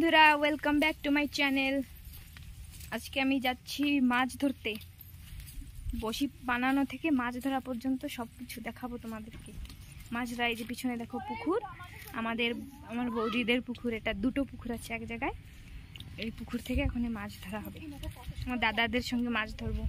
বন্ধুরা, welcome back to my channel. আজকে আমি যাচ্ছি মাছ ধরতে। বসি বানানো থেকে মাছ ধরা পর্যন্ত সব কিছু দেখাবো তোমাদেরকে। মাছরা এই যে পিছনে দেখো পুকুর, আমার বৌদিদের পুকুর। এটা দুটো পুকুর আছে এক জায়গায়। এই পুকুর থেকে এখন মাছ ধরা হবে। আমার দাদাদের সঙ্গে মাছ ধরবো।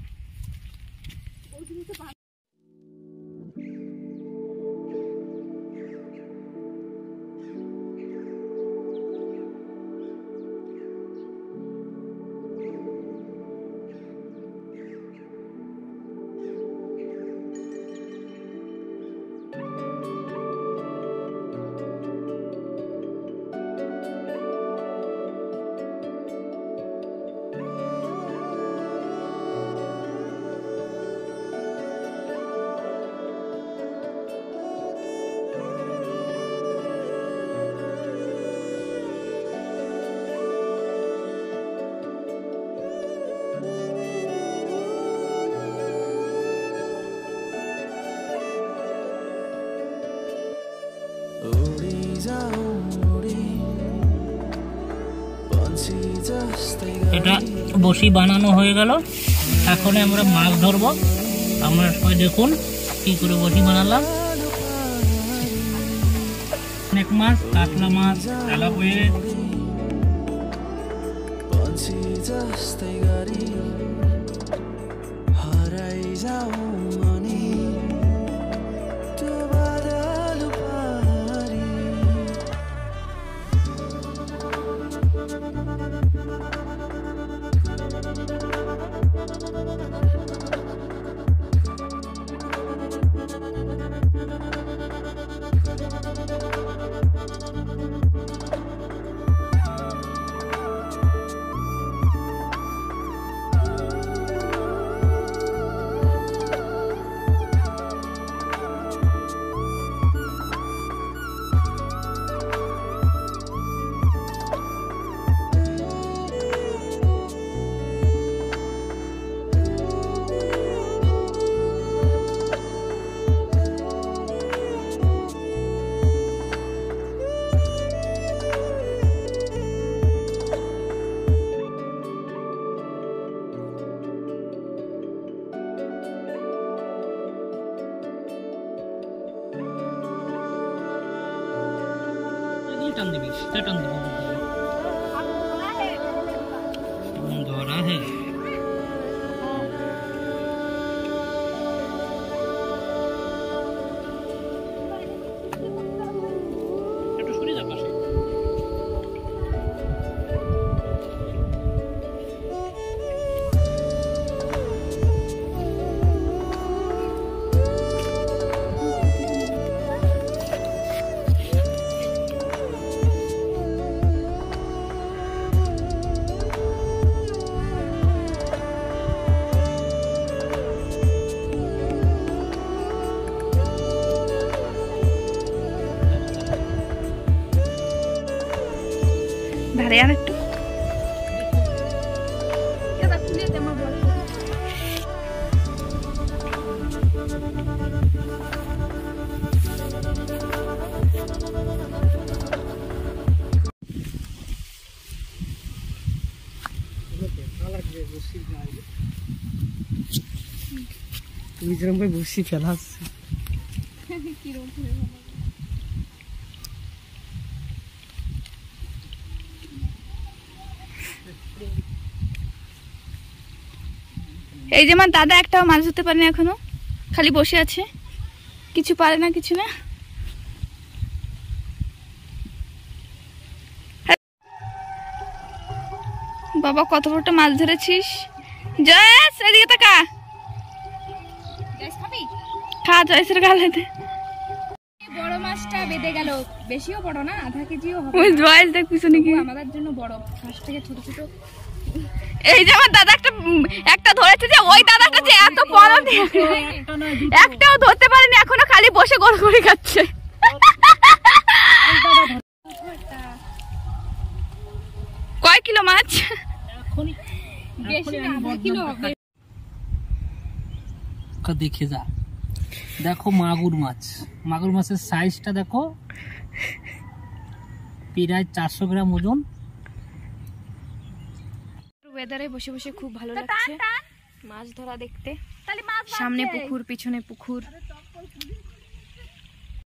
এটা বসি বানানো হয়ে গেল। এখন আমরা মাছ ধরবো। আমরা সবাই দেখুন কি করে বসি বানালাম। অনেক মাছ, কাতলা মাছ, তেলাপিয়া, टन दिबी टन दिबी धरा है। একটু সরে যা পাশে। ধারে আর একটু তুমি যেরকম করে বসি ফেলাস এই যে আমার দাদা একটাও মাছ ধরতে পারে না এখনো, খালি বসে আছে, কিছু পারে না কিছু না। বাবা কত বড়টা মাছ ধরেছিস। জয়েস এদিকে তাকা, খা জয়েসের গালেতে। বড় মাছটা বেঁধে গেল, বেশিও বড় না, আধা কেজিও হবে। ওই জয়েস দেখ পিছনে কি আমাদের জন্য বড়, ফাঁস থেকে ছোট ছোট। এই যে আমার দাদা একটা ধরেছে, যে ওই দাদাটা যে এত বড় একটাও ধরতে পারেনি এখনো, খালি বসে গড় করে খাচ্ছে। কয় কিলো মাছ? দেখে যা, দেখো মাগুর মাছ, মাগুর মাছের সাইজটা দেখো, প্রায় 400 গ্রাম ওজন। ওয়েদারে বসে বসে খুব ভালো লাগছে মাছ ধরা দেখতে। সামনে পুকুর, পিছনে পুকুর।